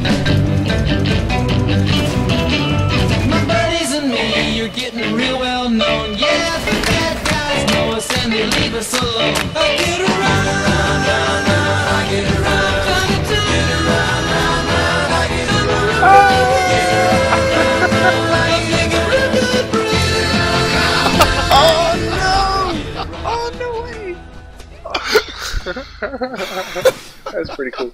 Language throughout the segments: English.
My buddies and me, you're getting real well known. Yeah, the bad guys know us and they leave us alone. I get around, round, round, round, I get around, time to time. Get around, round, round, I get around. Get around, round, round, I make a real good break. Oh no! Oh no way! That's pretty cool.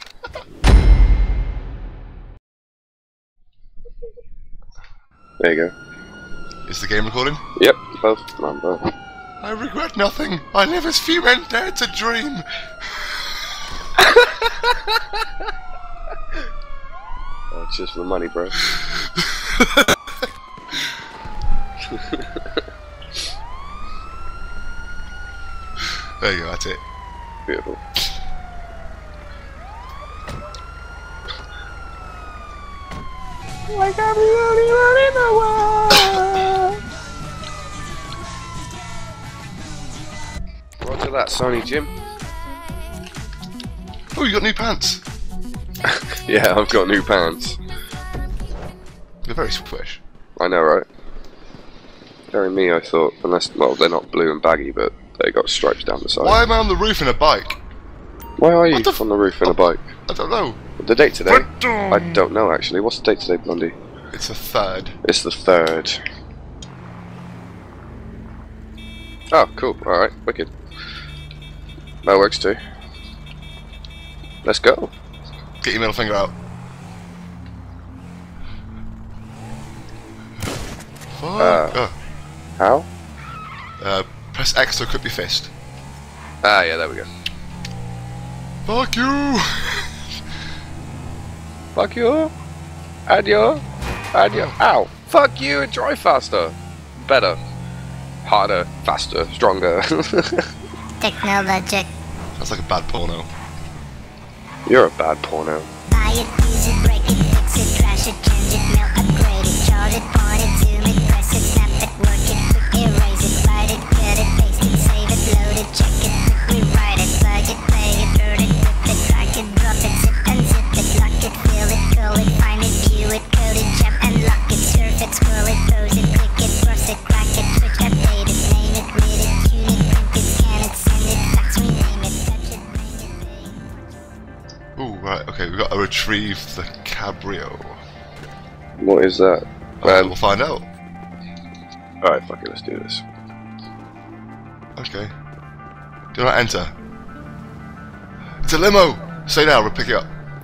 There you go. Is the game recording? Yep, both. I'm both. I regret nothing. I live as few men dare to dream. Oh, it's just for the money, bro. There you go, that's it. Beautiful. Like I'm the only one in the world. Roger that, Sony Jim. Oh, you got new pants. Yeah, I've got new pants. They're very fresh. I know, right? Very me, I thought. Unless, well, they're not blue and baggy, but they got stripes down the side. Why am I on the roof in a bike? Why are you What the on the roof in a bike? I don't know. The date today? I don't know, actually. What's the date today, Blondie? It's the 3rd. It's the 3rd. Oh, cool. Alright, wicked. That works too. Let's go. Get your middle finger out. Fuck. How? Press X to equip your fist. Ah, yeah, there we go. Fuck you! Fuck you. Adio. Adio. Ow. Fuck you and drive faster. Better. Harder. Faster. Stronger. Technologic. That's like a bad porno. You're a bad porno. Buy it, use it, break it, fix it, trash it, change it, mail, upgrade it, chart it, point it, zoom it, press it, snap it, work it, quick erase it, write it, cut it, paste it, save it, load it, check it, quick rewrite it, plug it, play it, burn it, rip it, drag it, drop it, zip and zip it, lock it, fill it, call it, find it, view it, code it, jump and lock it, surf it, scroll it, pose it, click it, cross it, crack it, switch, update it, name it, read it, tune it, print it, scan it, send it, fax, rename it, touch it, bring it, pay it. Ooh, right, okay, we've got to retrieve the Cabrio. What is that? We'll find out. Alright, fuck it, let's do this. Okay. Do not enter. It's a limo! Stay down, we'll pick it up.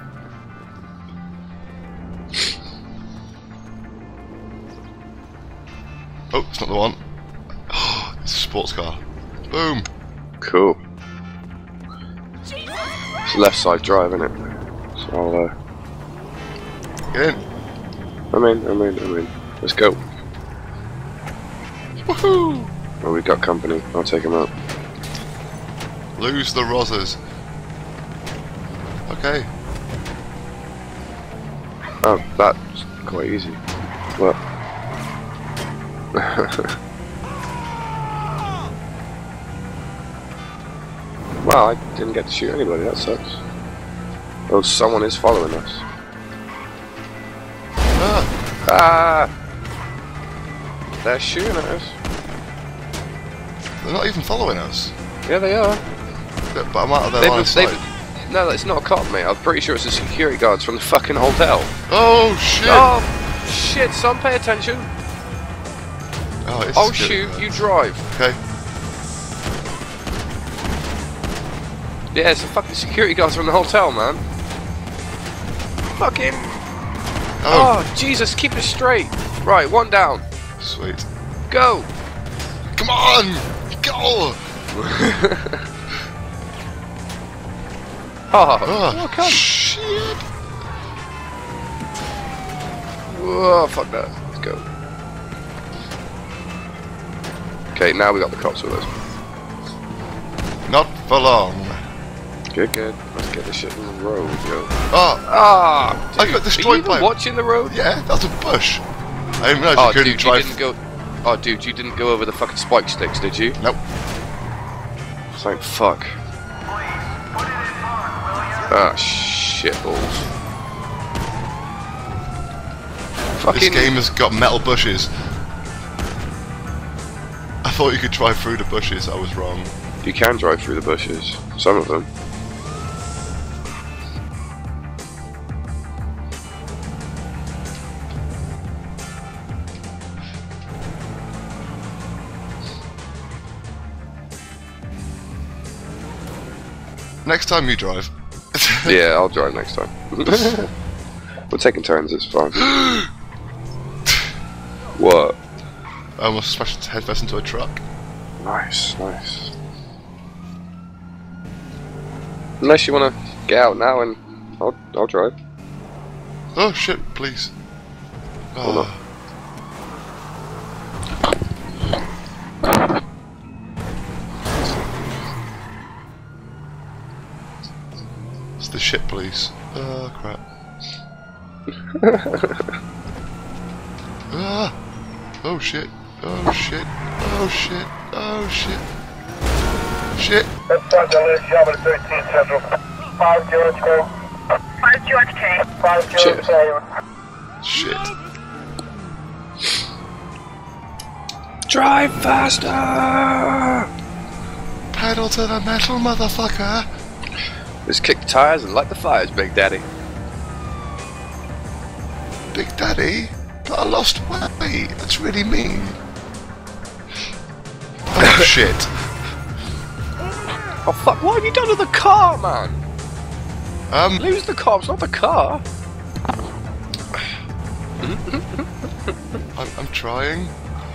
Oh, it's not the one. Oh, it's a sports car. Boom! Cool. It's left side drive, isn't it? So I'll, Get in. I'm in. Let's go. Woohoo! Oh, we've got company. I'll take him out. Lose the Rosas. Okay. Oh, that's quite easy. What? Well, I didn't get to shoot anybody, that sucks. Oh, someone is following us. Ah! They're shooting at us. They're not even following us. Yeah, they are. But I'm out of their line of sight. No, it's not a cop, mate. I'm pretty sure it's the security guards from the fucking hotel. Oh, shit! Oh, shit, son, pay attention. Oh, it's I'll security shoot, guards. you drive. Okay. Yeah, it's the fucking security guards from the hotel, man. Fucking... Oh, Oh, Jesus, keep it straight. Right, one down. sweet. Go. Come on! Go! Oh, Oh, come. shit! Whoa, fuck that. Let's go. Okay, now we got the cops with us. Not for long. Good. Let's get this shit on the road, yo. Oh, Ah! I dude, got are destroyed you even by... watching the road? Yeah, that's a bush. I didn't realise Oh, you couldn't dude, drive... you didn't go... Oh, dude, you didn't go over the fucking spike sticks, did you? Nope. Thank fuck. Ah, shit balls. Fucking... game has got metal bushes. I thought you could drive through the bushes. I was wrong. You can drive through the bushes. Some of them. Next time you drive. Yeah, I'll drive next time. We're taking turns, it's fine. What? I almost smashed headfirst into a truck. Nice, nice. Unless you want to get out now and I'll drive. Oh shit, please. Or not. It's the shit police. Oh crap. Ah! Oh shit. Oh shit. Oh shit. Oh shit. Shit. That's Sergeant Shelby 13 Central. 5 George K. 5 George K. 5 George K. Shit. Drive faster! Pedal to the metal, motherfucker! Just kick the tires and light the fires, Big Daddy. Big Daddy? But I lost weight. That's really mean. Oh shit. Oh fuck, what have you done to the car, man? Lose the cops, not the car. I'm trying.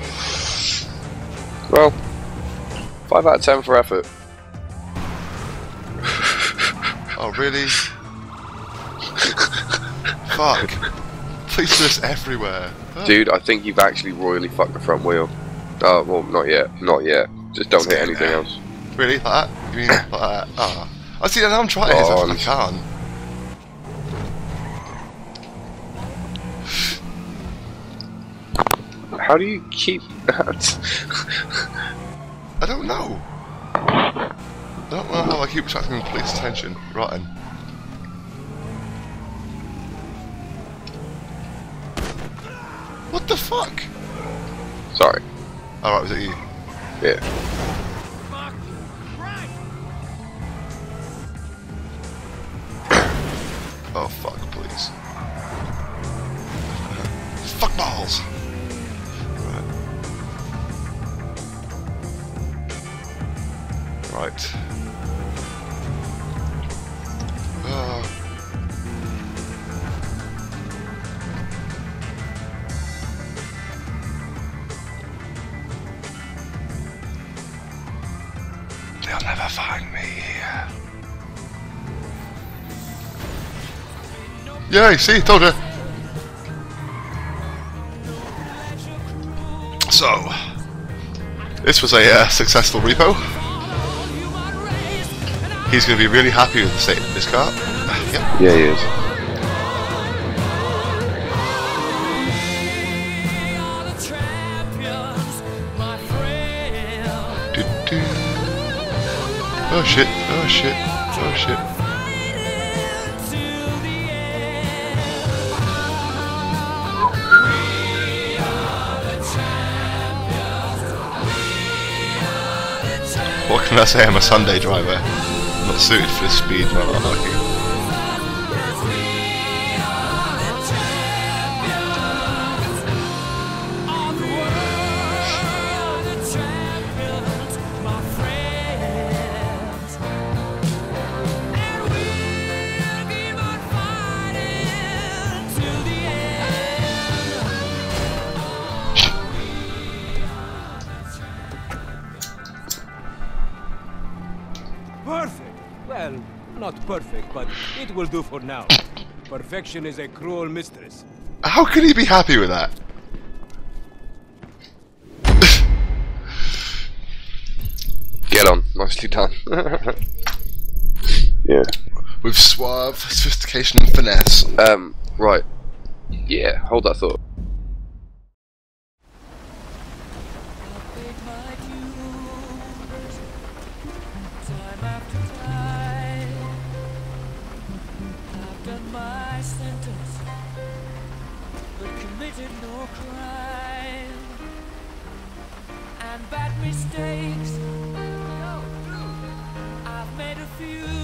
Well, 5 out of 10 for effort. Oh really? Fuck. Please do this everywhere. Oh. Dude, I think you've actually royally fucked the front wheel. Oh, well, not yet. Not yet. Just don't hit anything else. Really? Like that? You mean like that? Ah. I see, now I'm trying as Oh, I can't. How do you keep that? I don't know. I don't know how I keep attracting the police attention. Rotten. What the fuck? Sorry. Alright, was it you? Yeah. Oh fuck, please. Fuck balls! Right. They'll never find me here. Yay, see, told you. So, this was a successful repo. He's going to be really happy with the state of this car. Yep. Yeah, he is. Do-do. Oh shit, oh shit, oh shit. What can I say? I'm a Sunday driver. I'm not suited for this speed malarkey. Perfect! Well, not perfect, but it will do for now. Perfection is a cruel mistress. How can he be happy with that? Get on. Nicely done. Yeah. With suave, sophistication and finesse. Right. Yeah, hold that thought. committed no crime, and bad mistakes I've made a few.